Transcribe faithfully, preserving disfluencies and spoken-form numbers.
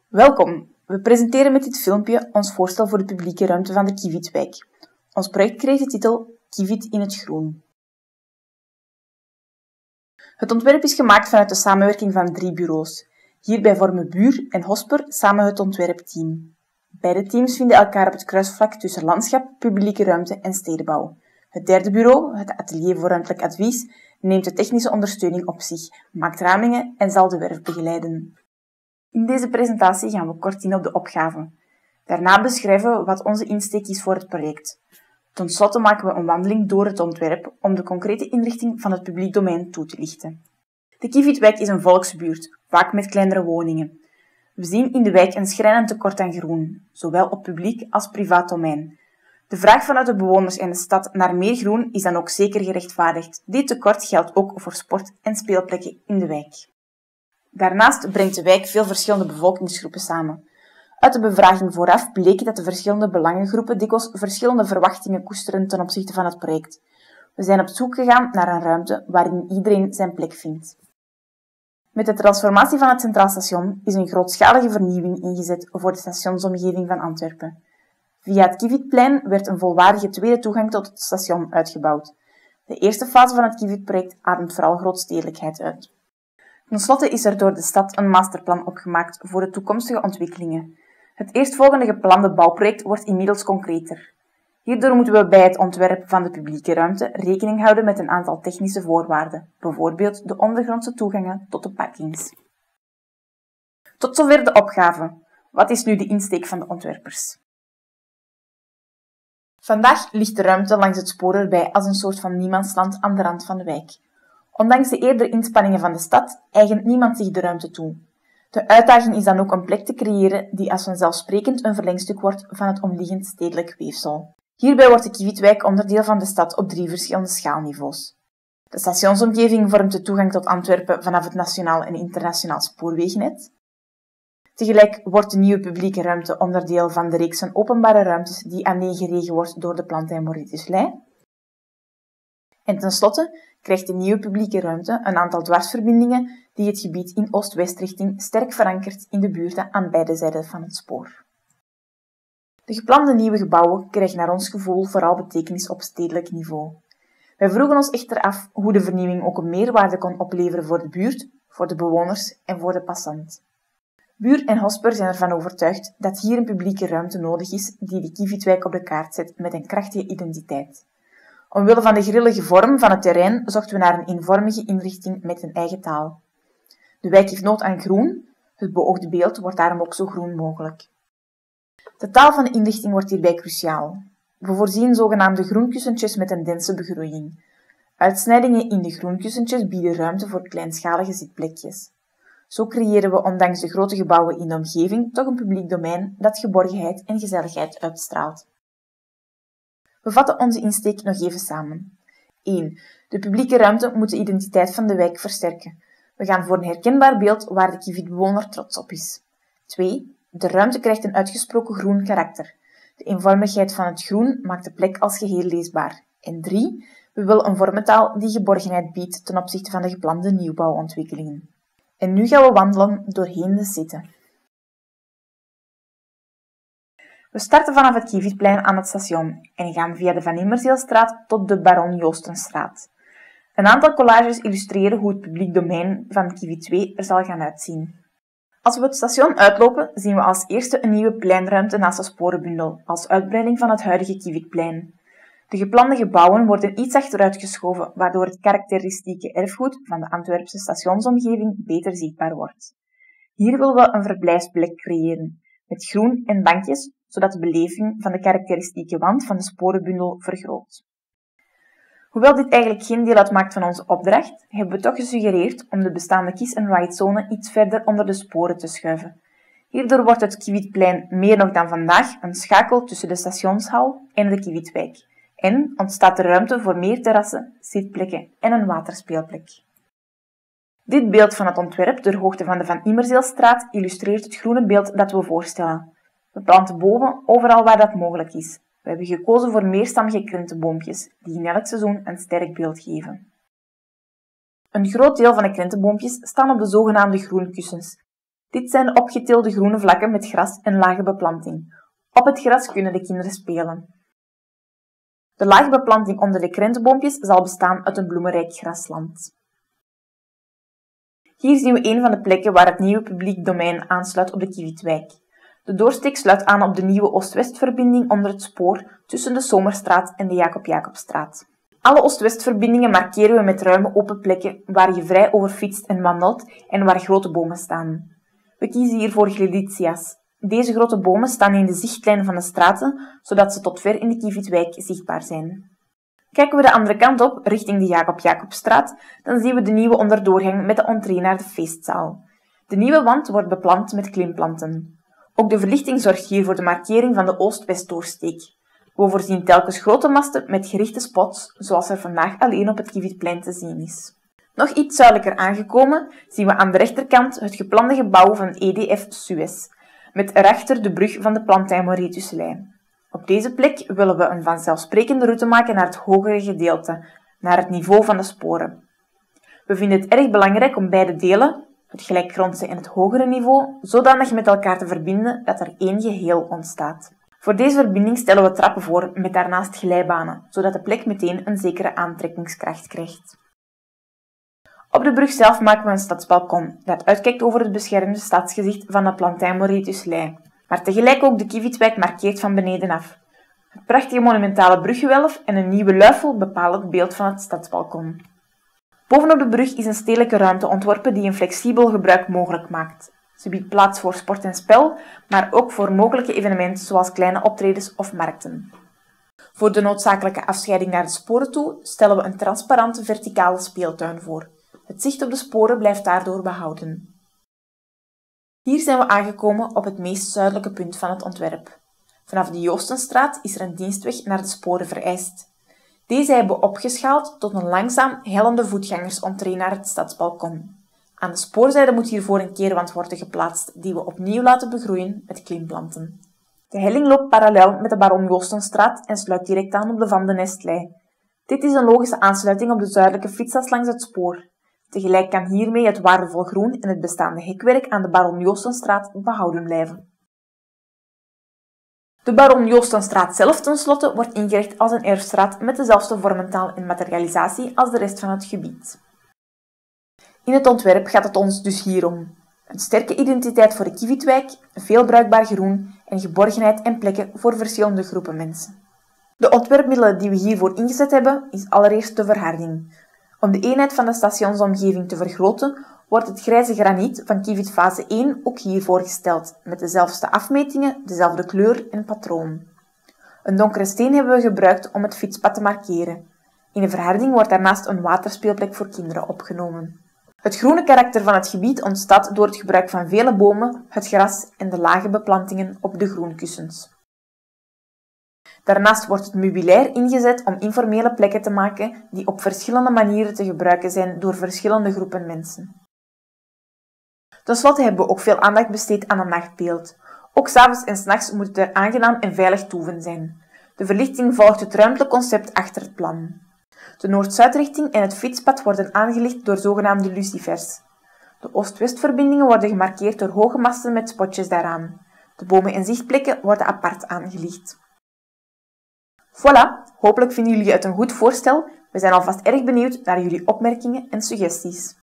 Welkom! We presenteren met dit filmpje ons voorstel voor de publieke ruimte van de Kievietwijk. Ons project kreeg de titel Kieviet in het groen. Het ontwerp is gemaakt vanuit de samenwerking van drie bureaus. Hierbij vormen Buur en Hosper samen het ontwerpteam. Beide teams vinden elkaar op het kruisvlak tussen landschap, publieke ruimte en stedenbouw. Het derde bureau, het Atelier voor Ruimtelijk Advies, neemt de technische ondersteuning op zich, maakt ramingen en zal de werf begeleiden. In deze presentatie gaan we kort in op de opgave. Daarna beschrijven we wat onze insteek is voor het project. Ten slotte maken we een wandeling door het ontwerp om de concrete inrichting van het publiek domein toe te lichten. De Kievietwijk is een volksbuurt, vaak met kleinere woningen. We zien in de wijk een schrijnend tekort aan groen, zowel op publiek als privaat domein. De vraag vanuit de bewoners en de stad naar meer groen is dan ook zeker gerechtvaardigd. Dit tekort geldt ook voor sport- en speelplekken in de wijk. Daarnaast brengt de wijk veel verschillende bevolkingsgroepen samen. Uit de bevraging vooraf bleek dat de verschillende belangengroepen dikwijls verschillende verwachtingen koesteren ten opzichte van het project. We zijn op zoek gegaan naar een ruimte waarin iedereen zijn plek vindt. Met de transformatie van het Centraal Station is een grootschalige vernieuwing ingezet voor de stationsomgeving van Antwerpen. Via het Kievietplein werd een volwaardige tweede toegang tot het station uitgebouwd. De eerste fase van het Kievietproject ademt vooral grootstedelijkheid uit. Ten slotte is er door de stad een masterplan opgemaakt voor de toekomstige ontwikkelingen. Het eerstvolgende geplande bouwproject wordt inmiddels concreter. Hierdoor moeten we bij het ontwerp van de publieke ruimte rekening houden met een aantal technische voorwaarden, bijvoorbeeld de ondergrondse toegangen tot de parkings. Tot zover de opgave. Wat is nu de insteek van de ontwerpers? Vandaag ligt de ruimte langs het spoor erbij als een soort van niemandsland aan de rand van de wijk. Ondanks de eerdere inspanningen van de stad eigent niemand zich de ruimte toe. De uitdaging is dan ook een plek te creëren die als vanzelfsprekend een verlengstuk wordt van het omliggend stedelijk weefsel. Hierbij wordt de Kievietwijk onderdeel van de stad op drie verschillende schaalniveaus. De stationsomgeving vormt de toegang tot Antwerpen vanaf het nationaal en internationaal spoorwegennet. Tegelijk wordt de nieuwe publieke ruimte onderdeel van de reeks van openbare ruimtes die aaneengeregen wordt door de Plantijn Mauritius Leij. En tenslotte krijgt de nieuwe publieke ruimte een aantal dwarsverbindingen die het gebied in oost-westrichting sterk verankert in de buurten aan beide zijden van het spoor. De geplande nieuwe gebouwen krijgen naar ons gevoel vooral betekenis op stedelijk niveau. Wij vroegen ons echter af hoe de vernieuwing ook een meerwaarde kon opleveren voor de buurt, voor de bewoners en voor de passant. Buur en Hosper zijn ervan overtuigd dat hier een publieke ruimte nodig is die de Kievietwijk op de kaart zet met een krachtige identiteit. Omwille van de grillige vorm van het terrein zochten we naar een eenvormige inrichting met een eigen taal. De wijk heeft nood aan groen, het beoogde beeld wordt daarom ook zo groen mogelijk. De taal van de inrichting wordt hierbij cruciaal. We voorzien zogenaamde groenkussentjes met een dense begroeiing. Uitsnijdingen in de groenkussentjes bieden ruimte voor kleinschalige zitplekjes. Zo creëren we ondanks de grote gebouwen in de omgeving toch een publiek domein dat geborgenheid en gezelligheid uitstraalt. We vatten onze insteek nog even samen. één. De publieke ruimte moet de identiteit van de wijk versterken. We gaan voor een herkenbaar beeld waar de Kievietbewoner trots op is. twee. De ruimte krijgt een uitgesproken groen karakter. De eenvormigheid van het groen maakt de plek als geheel leesbaar. En drie. We willen een vormentaal die geborgenheid biedt ten opzichte van de geplande nieuwbouwontwikkelingen. En nu gaan we wandelen doorheen de zitten. We starten vanaf het Kievietplein aan het station en gaan via de Van Immerzielstraat tot de Baron Joostenstraat. Een aantal collages illustreren hoe het publiek domein van Kieviet twee er zal gaan uitzien. Als we het station uitlopen, zien we als eerste een nieuwe pleinruimte naast de sporenbundel, als uitbreiding van het huidige Kievietplein. De geplande gebouwen worden iets achteruit geschoven, waardoor het karakteristieke erfgoed van de Antwerpse stationsomgeving beter zichtbaar wordt. Hier willen we een verblijfsplek creëren, met groen en bankjes, zodat de beleving van de karakteristieke wand van de sporenbundel vergroot. Hoewel dit eigenlijk geen deel uitmaakt van onze opdracht, hebben we toch gesuggereerd om de bestaande kiss-and-ride-zone iets verder onder de sporen te schuiven. Hierdoor wordt het Kievietplein meer nog dan vandaag een schakel tussen de stationshal en de Kievietwijk en ontstaat er ruimte voor meer terrassen, zitplekken en een waterspeelplek. Dit beeld van het ontwerp ter hoogte van de Van Immerzielstraat illustreert het groene beeld dat we voorstellen. We planten bomen overal waar dat mogelijk is. We hebben gekozen voor meerstammige krentenboompjes, die in elk seizoen een sterk beeld geven. Een groot deel van de krentenboompjes staan op de zogenaamde groenkussens. Dit zijn de opgetilde groene vlakken met gras en lage beplanting. Op het gras kunnen de kinderen spelen. De lage beplanting onder de krentenboompjes zal bestaan uit een bloemenrijk grasland. Hier zien we een van de plekken waar het nieuwe publiek domein aansluit op de Kievietwijk. De doorsteek sluit aan op de nieuwe Oost-West-verbinding onder het spoor tussen de Zomerstraat en de Jacob-Jacobstraat. Alle Oost-West-verbindingen markeren we met ruime open plekken waar je vrij over fietst en wandelt en waar grote bomen staan. We kiezen hiervoor Gleditzia's. Deze grote bomen staan in de zichtlijn van de straten, zodat ze tot ver in de Kievietwijk zichtbaar zijn. Kijken we de andere kant op, richting de Jacob-Jacobstraat, dan zien we de nieuwe onderdoorgang met de entree naar de feestzaal. De nieuwe wand wordt beplant met klimplanten. Ook de verlichting zorgt hier voor de markering van de Oost-West-doorsteek. We voorzien telkens grote masten met gerichte spots, zoals er vandaag alleen op het Kievietplein te zien is. Nog iets zuidelijker aangekomen zien we aan de rechterkant het geplande gebouw van E D F Suez, met erachter de brug van de Plantijn-Maurituslijn. Op deze plek willen we een vanzelfsprekende route maken naar het hogere gedeelte, naar het niveau van de sporen. We vinden het erg belangrijk om beide delen, het gelijkgrondse en het hogere niveau, zodanig met elkaar te verbinden dat er één geheel ontstaat. Voor deze verbinding stellen we trappen voor met daarnaast glijbanen, zodat de plek meteen een zekere aantrekkingskracht krijgt. Op de brug zelf maken we een stadsbalkon dat uitkijkt over het beschermde stadsgezicht van de Plantijn-Maurituslijn, maar tegelijk ook de Kievietwijk markeert van beneden af. Het prachtige monumentale bruggewelf en een nieuwe luifel bepalen het beeld van het stadsbalkon. Bovenop de brug is een stedelijke ruimte ontworpen die een flexibel gebruik mogelijk maakt. Ze biedt plaats voor sport en spel, maar ook voor mogelijke evenementen zoals kleine optredens of markten. Voor de noodzakelijke afscheiding naar de sporen toe stellen we een transparante verticale speeltuin voor. Het zicht op de sporen blijft daardoor behouden. Hier zijn we aangekomen op het meest zuidelijke punt van het ontwerp. Vanaf de Joostenstraat is er een dienstweg naar de sporen vereist. Deze hebben we opgeschaald tot een langzaam hellende voetgangersentree naar het stadsbalkon. Aan de spoorzijde moet hiervoor een keerwand worden geplaatst, die we opnieuw laten begroeien met klimplanten. De helling loopt parallel met de Baron Joostenstraat en sluit direct aan op de Van de Nestlei. Dit is een logische aansluiting op de zuidelijke fietsas langs het spoor. Tegelijk kan hiermee het waardevol groen en het bestaande hekwerk aan de Baron Joostenstraat behouden blijven. De Baron Joostenstraat zelf tenslotte wordt ingericht als een erfstraat met dezelfde vormentaal en materialisatie als de rest van het gebied. In het ontwerp gaat het ons dus hier om een sterke identiteit voor de Kievietwijk, veel bruikbaar groen en geborgenheid en plekken voor verschillende groepen mensen. De ontwerpmiddelen die we hiervoor ingezet hebben is allereerst de verharding. Om de eenheid van de stationsomgeving te vergroten, wordt het grijze graniet van Kieviet fase één ook hier voorgesteld, met dezelfde afmetingen, dezelfde kleur en patroon. Een donkere steen hebben we gebruikt om het fietspad te markeren. In de verharding wordt daarnaast een waterspeelplek voor kinderen opgenomen. Het groene karakter van het gebied ontstaat door het gebruik van vele bomen, het gras en de lage beplantingen op de groenkussens. Daarnaast wordt het meubilair ingezet om informele plekken te maken die op verschillende manieren te gebruiken zijn door verschillende groepen mensen. Ten slotte hebben we ook veel aandacht besteed aan een nachtbeeld. Ook 's avonds en 's nachts moet het er aangenaam en veilig toeven zijn. De verlichting volgt het ruimtelijk concept achter het plan. De noord-zuidrichting en het fietspad worden aangelicht door zogenaamde lucifers. De oost-westverbindingen worden gemarkeerd door hoge masten met spotjes daaraan. De bomen en zichtplekken worden apart aangelicht. Voilà, hopelijk vinden jullie het een goed voorstel. We zijn alvast erg benieuwd naar jullie opmerkingen en suggesties.